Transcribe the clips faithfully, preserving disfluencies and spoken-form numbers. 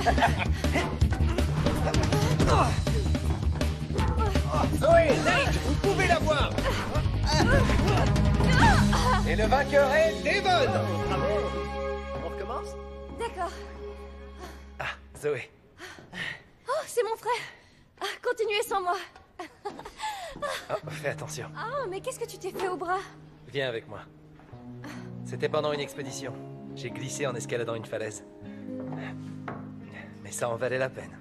Zoé, Nate, vous pouvez la voir. Et le vainqueur est Devon. Bravo. On recommence? D'accord. Ah, Zoé. Oh, c'est mon frère. Ah, continuez sans moi. Oh, fais attention. Oh, mais qu'est-ce que tu t'es fait au bras? Viens avec moi. C'était pendant une expédition. J'ai glissé en escaladant une falaise. Mais ça en valait la peine.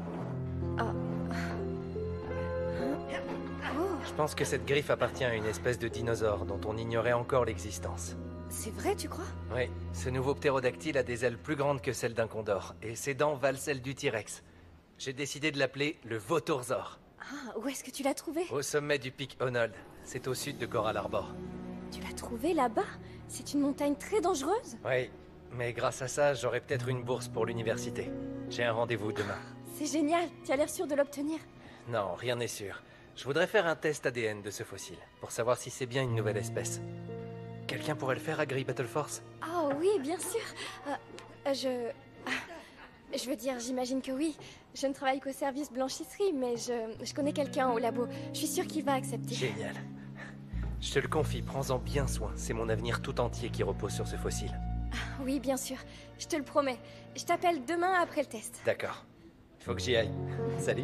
Je pense que cette griffe appartient à une espèce de dinosaure dont on ignorait encore l'existence. C'est vrai, tu crois? Oui, ce nouveau ptérodactyle a des ailes plus grandes que celles d'un condor, et ses dents valent celles du T-Rex. J'ai décidé de l'appeler le Vautoursaure. Ah, où est-ce que tu l'as trouvé? Au sommet du pic Honold. C'est au sud de Coral Harbor. Tu l'as trouvé là-bas? C'est une montagne très dangereuse? Oui, mais grâce à ça, j'aurai peut-être une bourse pour l'université. J'ai un rendez-vous demain. C'est génial, tu as l'air sûr de l'obtenir. Non, rien n'est sûr. Je voudrais faire un test A D N de ce fossile, pour savoir si c'est bien une nouvelle espèce. Quelqu'un pourrait le faire à Grey Battle Force? Ah oui, bien sûr. Euh, euh, je... ah, je veux dire, j'imagine que oui. Je ne travaille qu'au service blanchisserie, mais je, je connais quelqu'un au labo. Je suis sûre qu'il va accepter. Génial. Je te le confie, prends-en bien soin. C'est mon avenir tout entier qui repose sur ce fossile. Ah, oui, bien sûr. Je te le promets. Je t'appelle demain après le test. D'accord. Il faut que j'y aille. Salut.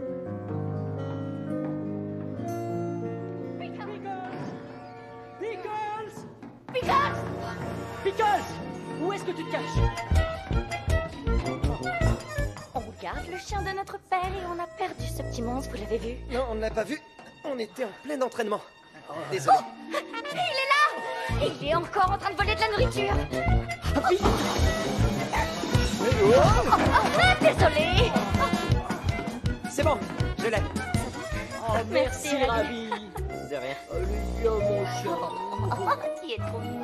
Pickles! Pickles! Pickles! Où est-ce que tu te caches? On garde le chien de notre père et on a perdu ce petit monstre, vous l'avez vu? Non, on ne l'a pas vu. On était en plein entraînement. Désolé. Oh, il est là! Il est encore en train de voler de la nourriture! Oh, oh, désolé! C'est bon, je l'ai. Oh, merci, Merci, Ravi. De rien. Allez, viens, mon chien. Oh, tu es trop mignon.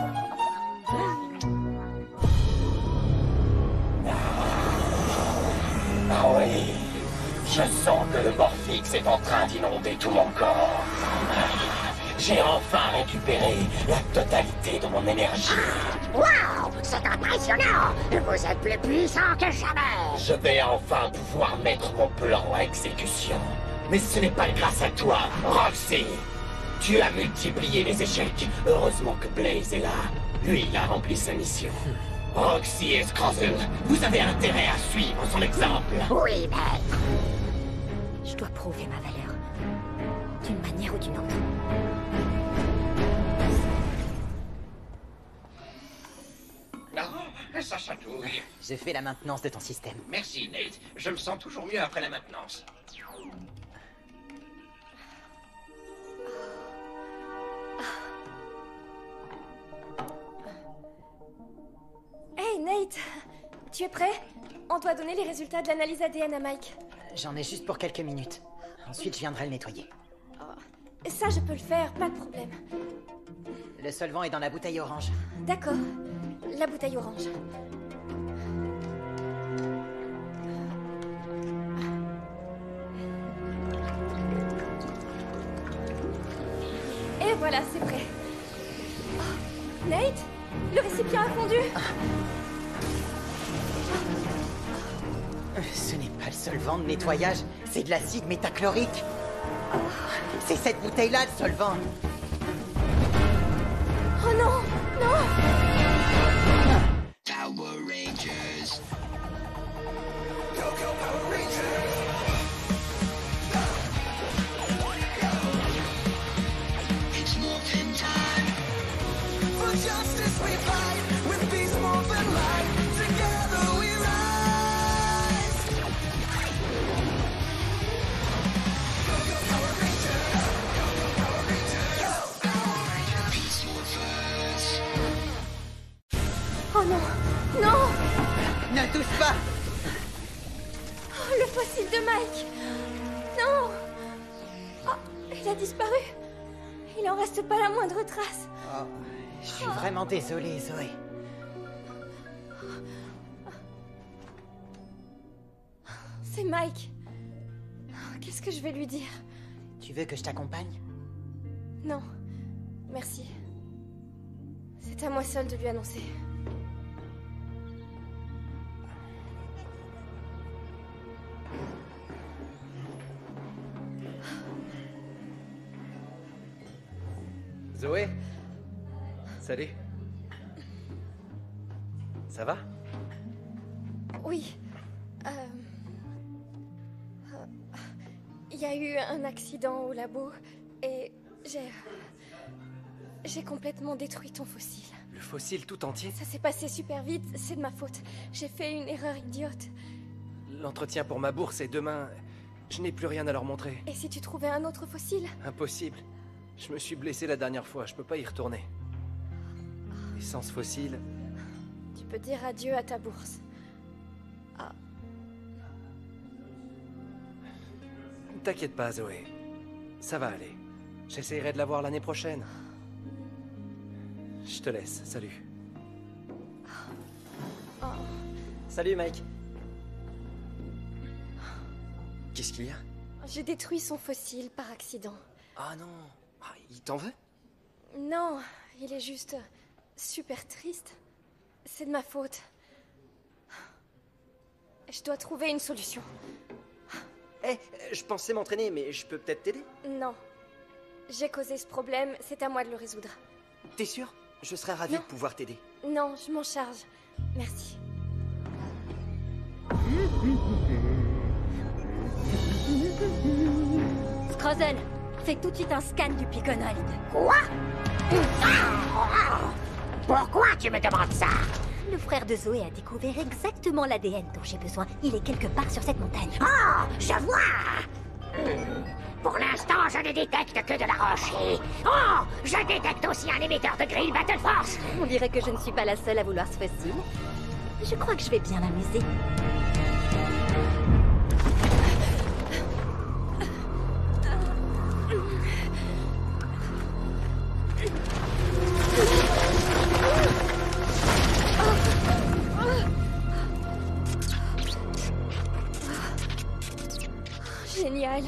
Ah oui, je sens que le Morphix est en train d'inonder tout mon corps. J'ai enfin récupéré la totalité de mon énergie. Waouh, c'est impressionnant! Vous êtes plus puissant que jamais! Je vais enfin pouvoir mettre mon plan à exécution. Mais ce n'est pas grâce à toi, Roxy. Tu as multiplié les échecs. Heureusement que Blaze est là. Lui, il a rempli sa mission. Roxy et Scrozzle, vous avez intérêt à suivre son exemple. Oui, maître! Je dois prouver ma valeur. D'une manière ou d'une autre. Non, ça chatouille. J'ai fait la maintenance de ton système. Merci, Nate. Je me sens toujours mieux après la maintenance. Hey Nate, tu es prêt? On doit donner les résultats de l'analyse A D N à Mike. J'en ai juste pour quelques minutes. Ensuite, je viendrai le nettoyer. Ça, je peux le faire, pas de problème. Le solvant est dans la bouteille orange. D'accord. La bouteille orange. Et voilà, c'est prêt. Oh, Nate, le récipient a fondu. Ce n'est pas le solvant de nettoyage, c'est de l'acide métachlorique. C'est cette bouteille-là, le solvant. Oh non, non. Power Rangers. Go, go, Power Rangers! It's morphin' time. For justice we fight, with peace, warmth, and light. Together we rise! Go, go, Power Rangers! Go, go, Power Rangers! Go! Peace Morphers. Oh non, non. Ne touche pas! Oh, le fossile de Mike. Non. Oh, il a disparu. Il en reste pas la moindre trace. Oh, je suis vraiment désolé, Zoé. C'est Mike. Oh, qu'est-ce que je vais lui dire? Tu veux que je t'accompagne? Non, merci. C'est à moi seule de lui annoncer. Zoé? Salut. Ça va? Oui. Euh... Il y a eu un accident au labo et j'ai... J'ai complètement détruit ton fossile. Le fossile tout entier? Ça s'est passé super vite, c'est de ma faute. J'ai fait une erreur idiote. L'entretien pour ma bourse est demain. Je n'ai plus rien à leur montrer. Et si tu trouvais un autre fossile? Impossible. Je me suis blessé la dernière fois, je peux pas y retourner. Et sans ce fossile... Tu peux dire adieu à ta bourse. Ah. T'inquiète pas, Zoé. Ça va aller. J'essayerai de la voir l'année prochaine. Je te laisse, salut. Oh. Salut, Mike. Qu'est-ce qu'il y a? J'ai détruit son fossile par accident. Ah non. Ah, il t'en veut? Non, il est juste super triste. C'est de ma faute. Je dois trouver une solution. Eh, je pensais m'entraîner, mais je peux peut-être t'aider? Non. J'ai causé ce problème, c'est à moi de le résoudre. T'es sûr? Je serais ravi Non. de pouvoir t'aider. Non, je m'en charge. Merci. Scrozzle, fais tout de suite un scan du Piconoid. Quoi? Pourquoi tu me demandes ça? Le frère de Zoé a découvert exactement l'A D N dont j'ai besoin. Il est quelque part sur cette montagne. Oh, je vois. Hmm. Pour l'instant, je ne détecte que de la roche et... Oh, je détecte aussi un émetteur de grille Battle Force. On dirait que je ne suis pas la seule à vouloir ce fossile. Je crois que je vais bien m'amuser. Génial.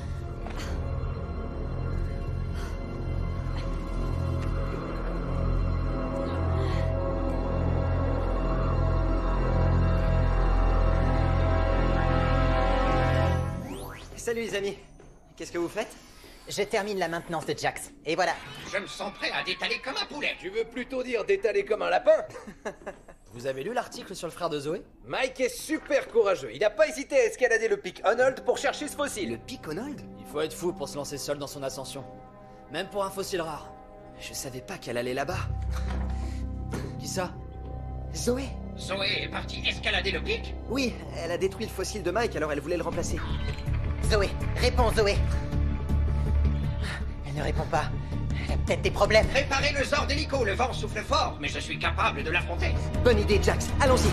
Salut les amis. Qu'est-ce que vous faites? Je termine la maintenance de Jax. Et voilà. Je me sens prêt à détaler comme un poulet. Tu veux plutôt dire d'étaler comme un lapin? Vous avez lu l'article sur le frère de Zoé? Mike est super courageux. Il n'a pas hésité à escalader le pic Honold pour chercher ce fossile. Le pic Honold? Il faut être fou pour se lancer seul dans son ascension. Même pour un fossile rare. Je savais pas qu'elle allait là-bas. Qui ça? Zoé? Zoé est partie escalader le pic? Oui, elle a détruit le fossile de Mike, alors elle voulait le remplacer. Zoé, réponds Zoé. Elle ne répond pas. Elle a peut-être des problèmes. Préparez le Zord d'hélico, le vent souffle fort, mais je suis capable de l'affronter. Bonne idée, Jax, allons-y.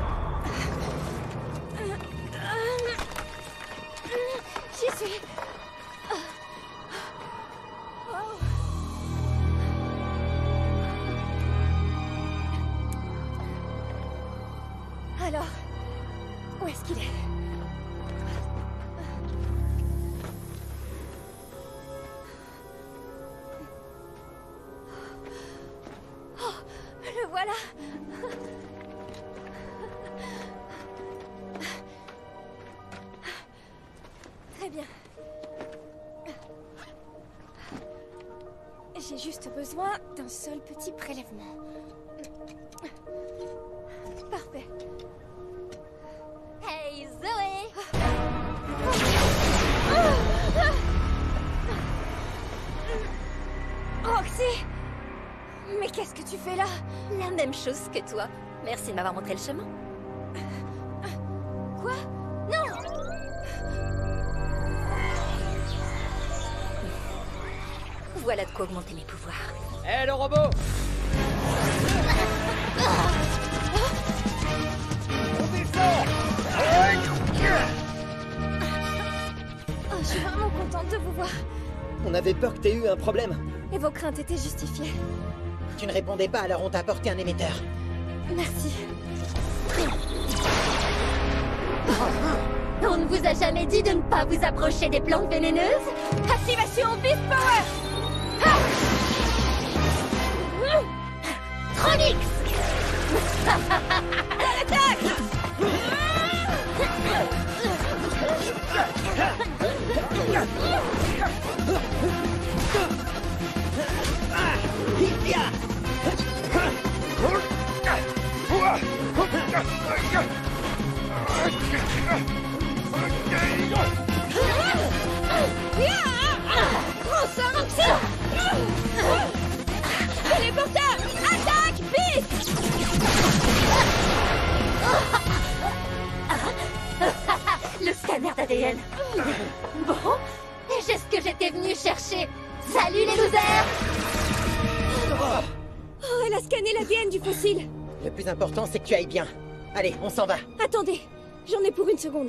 J'y suis. Alors, où est-ce qu'il est? Oh, le voilà. Très bien. J'ai juste besoin d'un seul petit prélèvement. Parfait. Hey Zoé! Roxy! Mais qu'est-ce que tu fais là? La même chose que toi. Merci de m'avoir montré le chemin. Quoi? Non! Voilà de quoi augmenter mes pouvoirs. Hé, le robot! Oh, je suis vraiment contente de vous voir. On avait peur que t'aies eu un problème. Et vos craintes étaient justifiées. Tu ne répondais pas, alors on t'a apporté un émetteur. Merci. On ne vous a jamais dit de ne pas vous approcher des plantes vénéneuses? Activation Beast Power! Ah! Tronix! Prends ça, Roxy! Téléporteur! Attaque! Vite! Le scanner d'A D N. Bon, j'ai ce que j'étais venue chercher. Salut les losers! Oh, elle a scanné l'A D N du fossile. Le plus important, c'est que tu ailles bien. Allez, on s'en va. Attendez, j'en ai pour une seconde.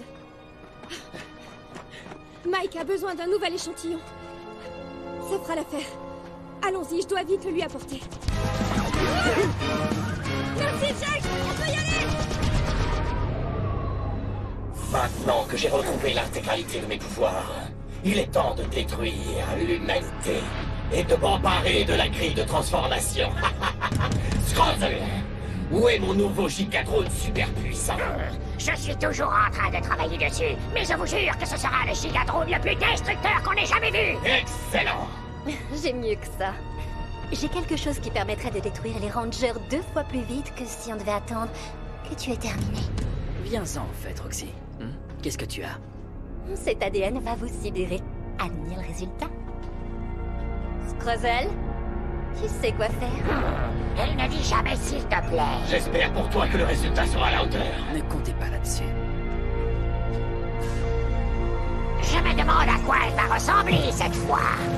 Mike a besoin d'un nouvel échantillon. Ça fera l'affaire. Allons-y, je dois vite le lui apporter. Merci, Jack! On peut y aller! Maintenant que j'ai retrouvé l'intégralité de mes pouvoirs, il est temps de détruire l'humanité et de m'emparer de la grille de transformation. Scrozzle, où est mon nouveau gigadrone super puissant? Je suis toujours en train de travailler dessus, mais je vous jure que ce sera le gigadrone le plus destructeur qu'on ait jamais vu! Excellent! J'ai mieux que ça. J'ai quelque chose qui permettrait de détruire les Rangers deux fois plus vite que si on devait attendre que tu aies terminé. Viens-en, en fait, Roxy. Hmm? Qu'est-ce que tu as? Cet A D N va vous sidérer. Admire le résultat. Scrozzle, tu sais quoi faire? Elle ne dit jamais s'il te plaît. J'espère pour toi que le résultat sera à la hauteur. Ne comptez pas là-dessus. Je me demande à quoi elle va ressembler cette fois.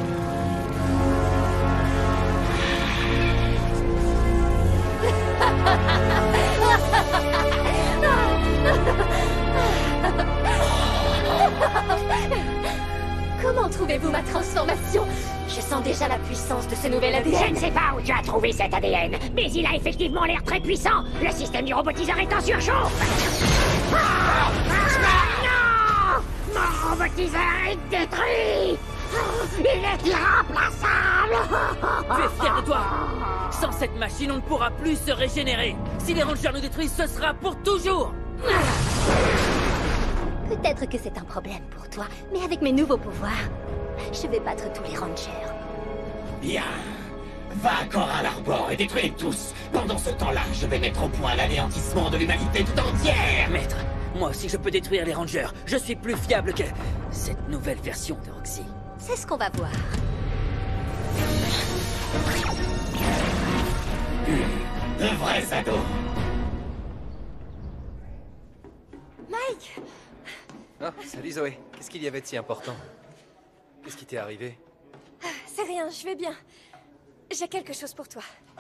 Comment trouvez-vous ma transformation? Je sens déjà la puissance de ce nouvel A D N. Je ne sais pas où tu as trouvé cet A D N, mais il a effectivement l'air très puissant. Le système du robotiseur est en surchauffe. Ah ah non! Mon robotiseur est détruit. Il est irremplaçable. Tu es fier de toi? Sans cette machine, on ne pourra plus se régénérer. Si les Rangers nous détruisent, ce sera pour toujours. Peut-être que c'est un problème pour toi, mais avec mes nouveaux pouvoirs, je vais battre tous les Rangers. Bien. Va à Coral Harbor et détruis-les tous. Pendant ce temps-là, je vais mettre au point l'anéantissement de l'humanité tout entière. Maître, moi aussi je peux détruire les Rangers. Je suis plus fiable que cette nouvelle version de Roxy. C'est ce qu'on va voir. De vrais ados. Mike! Ah, salut Zoé. Qu'est-ce qu'il y avait de si important? Qu'est-ce qui t'est arrivé? C'est rien, je vais bien. J'ai quelque chose pour toi.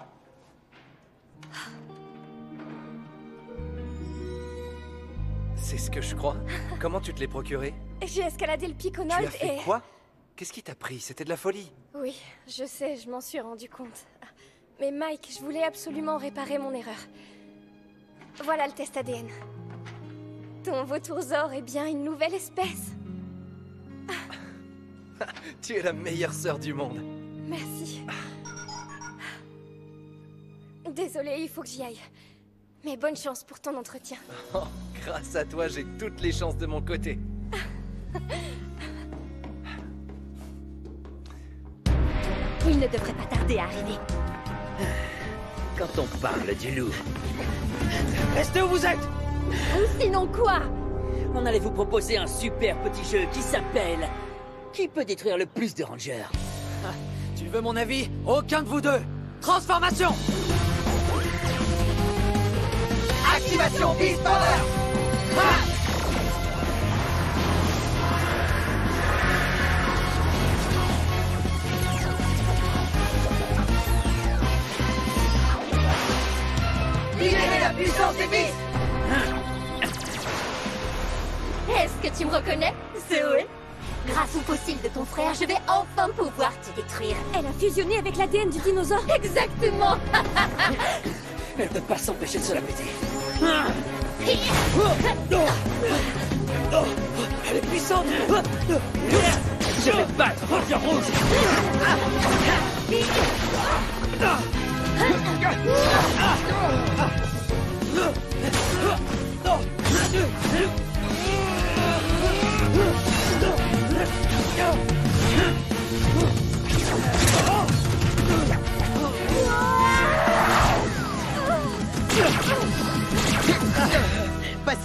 C'est ce que je crois. Comment tu te l'es procuré? J'ai escaladé le pic au Tu Nold as fait et... quoi? Qu'est-ce qui t'a pris? C'était de la folie. Oui, je sais, je m'en suis rendu compte. Mais Mike, je voulais absolument réparer mon erreur. Voilà le test A D N. Ton vautour-zor est bien une nouvelle espèce. Tu es la meilleure sœur du monde. Merci. Désolée, il faut que j'y aille. Mais bonne chance pour ton entretien. Oh, grâce à toi, j'ai toutes les chances de mon côté. Il ne devrait pas tarder à arriver. Quand on parle du loup... Restez où vous êtes! Sinon quoi? On allait vous proposer un super petit jeu qui s'appelle... Qui peut détruire le plus de Rangers? Ah, tu veux mon avis? Aucun de vous deux! Transformation! Activation Beast Power! Ah! Libérez la puissance des Beasts! Est-ce que tu me reconnais, Zoé? Grâce au fossile de ton frère, je vais enfin pouvoir te détruire. Elle a fusionné avec l'A D N du dinosaure. Exactement. Elle ne peut pas s'empêcher de se la péter. Elle est puissante! Je vais te battre, Ranger Rouge!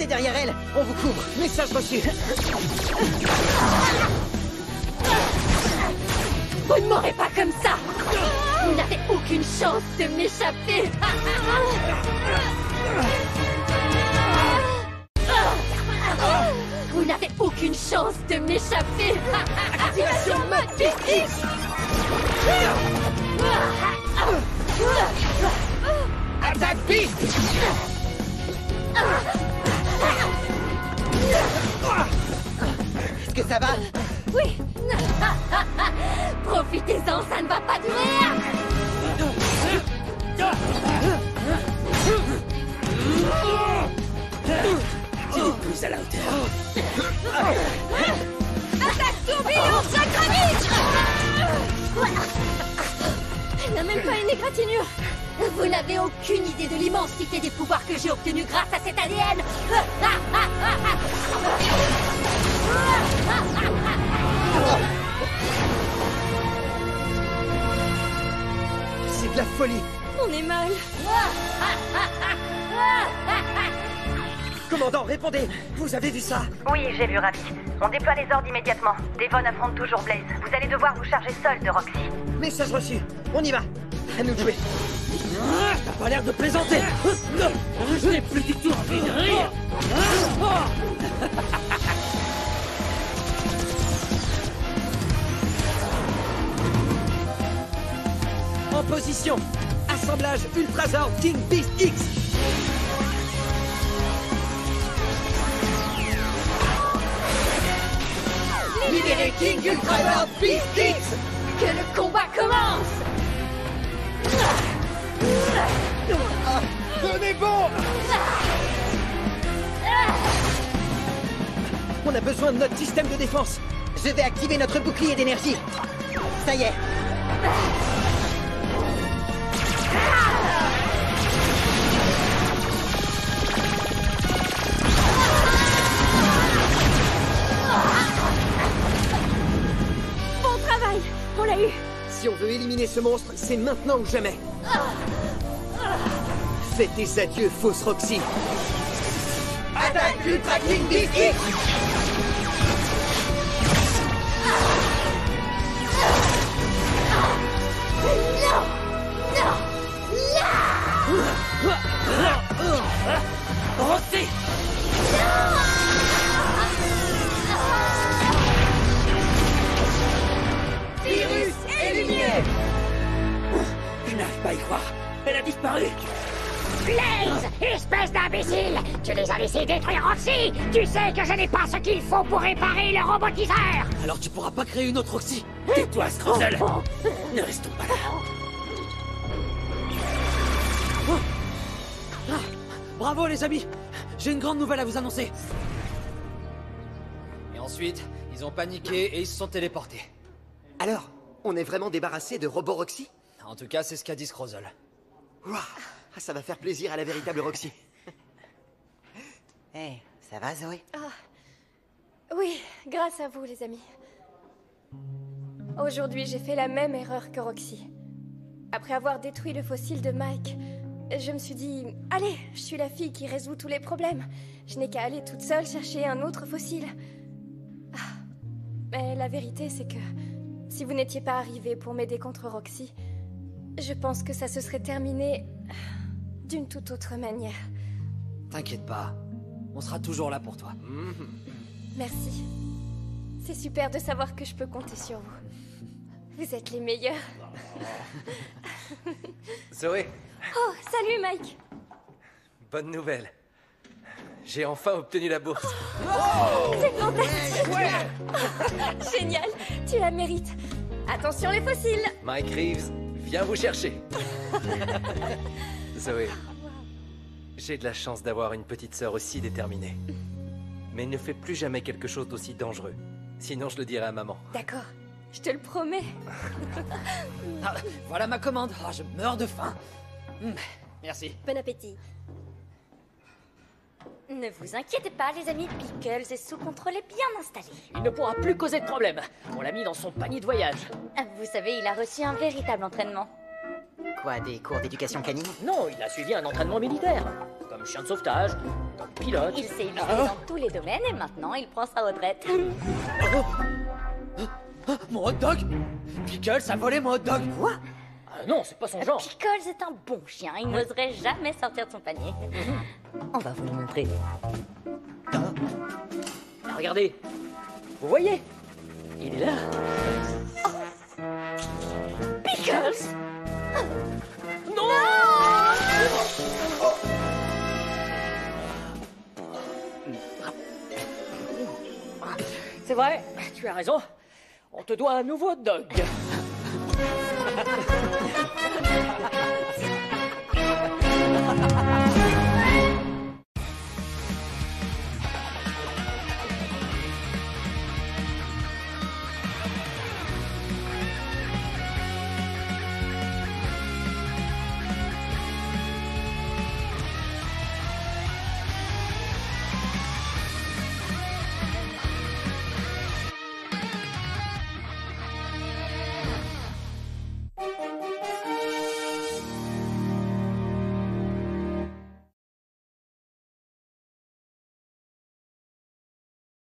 derrière elle. On vous couvre. Message reçu. Vous ne m'aurez pas comme ça. Vous n'avez aucune chance de m'échapper. Vous n'avez aucune chance de m'échapper. Activation mode Beast X. Attaque Beast. Est-ce que ça va? Oui. Profitez-en, ça ne va pas durer. Tu n'es plus à la hauteur. Attaque tourbillon sacramique. Elle n'a même pas une égratignure. Vous n'avez aucune idée de l'immensité des pouvoirs que j'ai obtenus grâce à cet A D N. C'est de la folie. On est mal. Commandant, répondez. Vous avez vu ça? Oui, j'ai vu, Ravi. On déploie les ordres immédiatement. Devon affronte toujours Blaze. Vous allez devoir vous charger seul de Roxy. Message reçu. On y va. À nous de jouer. T'as pas l'air de plaisanter. Je n'ai plus du tout envie de rire. En position. Assemblage Ultrazord King Beast X. Libérez King Ultrazord Beast X. Que le combat commence. Tenez bon. On a besoin de notre système de défense. Je vais activer notre bouclier d'énergie. Ça y est. Bon travail. On l'a eu. Si on veut éliminer ce monstre, c'est maintenant ou jamais. Faites tes adieux, fausse Roxy. Attaque Ultra King Beast X. Non. Non. Roxy. Virus éliminé. Je n'arrive pas à y croire. Elle a disparu. Blaze, espèce d'imbécile! Tu les as laissés détruire Roxy! Tu sais que je n'ai pas ce qu'il faut pour réparer le robotiseur! Alors tu pourras pas créer une autre Roxy. Tais-toi, Scrozel. Ne restons pas là. Ah, bravo les amis! J'ai une grande nouvelle à vous annoncer. Et ensuite, ils ont paniqué et ils se sont téléportés. Alors, on est vraiment débarrassé de Robo Roxy? En tout cas, c'est ce qu'a dit Scrozel. Ouah, ça va faire plaisir à la véritable Roxy. Hé, hey, ça va Zoé? Ah. Oui, grâce à vous les amis. Aujourd'hui, j'ai fait la même erreur que Roxy. Après avoir détruit le fossile de Mike, je me suis dit, allez, je suis la fille qui résout tous les problèmes. Je n'ai qu'à aller toute seule chercher un autre fossile. Ah. Mais la vérité, c'est que si vous n'étiez pas arrivé pour m'aider contre Roxy, je pense que ça se serait terminé d'une toute autre manière. T'inquiète pas, on sera toujours là pour toi. Merci. C'est super de savoir que je peux compter sur vous. Vous êtes les meilleurs. Zoé, Oh, salut Mike. bonne nouvelle. J'ai enfin obtenu la bourse. C'est fantastique. Génial, tu la mérites. Attention les fossiles. Mike Reeves, viens vous chercher. Zoé, j'ai de la chance d'avoir une petite sœur aussi déterminée. Mais ne fais plus jamais quelque chose d'aussi dangereux. Sinon, je le dirai à maman. D'accord, je te le promets. Ah, voilà ma commande. Ah, je meurs de faim. Mmh, merci. Bon appétit. Ne vous inquiétez pas, les amis, Pickles est sous contrôle et bien installé. Il ne pourra plus causer de problème. On l'a mis dans son panier de voyage. Vous savez, il a reçu un véritable entraînement. Quoi, des cours d'éducation canine? Non, il a suivi un entraînement militaire. Comme chien de sauvetage, Pilote. Il s'est illustré Ah. dans tous les domaines et maintenant il prend sa retraite. Mon hot dog Pickles a volé mon hot dog. Quoi? Ah non, c'est pas son genre. Pickles est un bon chien, il n'oserait jamais sortir de son panier. On va vous le montrer. Regardez. Vous voyez? Il est là. Pickles! Non! C'est vrai, tu as raison. On te doit un nouveau hot dog.